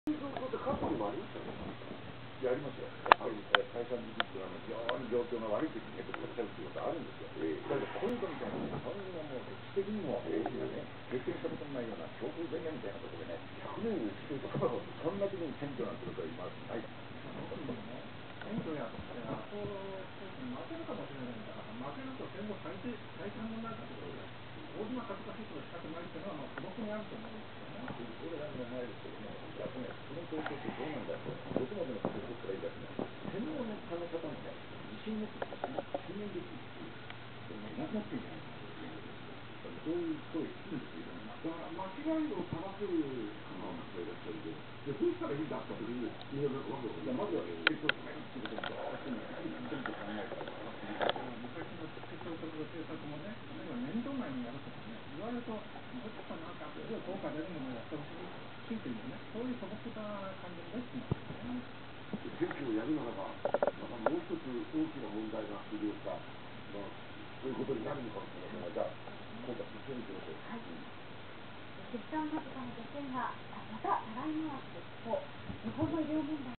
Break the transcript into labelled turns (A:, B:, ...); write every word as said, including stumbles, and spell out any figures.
A: そうすると過去にもありましたね。
B: やりますよ。やっぱり解散時期っていうのは非常に状況の悪い時に結構使っちゃうっていうことあるんですよ。えー、だけどこういうのみたいなそんなもう歴史的にも大きなね、経験したことのないような強行前年みたいなことでね、ひゃくねんに一度とかそんな時に選挙なんてことは今ない。
C: 特にね、選挙やってあそこ負けるかもしれないんだから、負けると戦後再生再三問題だけど、大島恥ずかしいことしたくないっていうのは素朴にあると思うんですよね。
B: 俺らの前ですけども、じゃあね、その東京ってどうなんだと、どこまでのことを取ったらいいかっていうのは、専門の考え方みたいな、自信を持って信念できるっていう、それね、なくなってんじゃないかな。そういう声聞くんですよ、いろんな。
A: だから間違いを正す方もいらっしゃるけど、じゃあどうしたらいいんだって時に、みんななんかわけわかんない。
B: まずは結局はいっていうことにどうしてもきちんと考えたら
C: 昔の首相との政策もね、例えば年度内にやるとかね、言われると、もうちょっとなんかすごい効果出るものをやってほしいしいというね、そういう素朴な感じになってますよね。
A: 選挙をやるならば、またもう一つ大きな問題が浮上した、まあ、そういうことになるのかもしれませんが、じゃあ、今回そっちに行きましょう。
D: はい。出産間近の女性がまたたらい回しで一方、日本の医療問題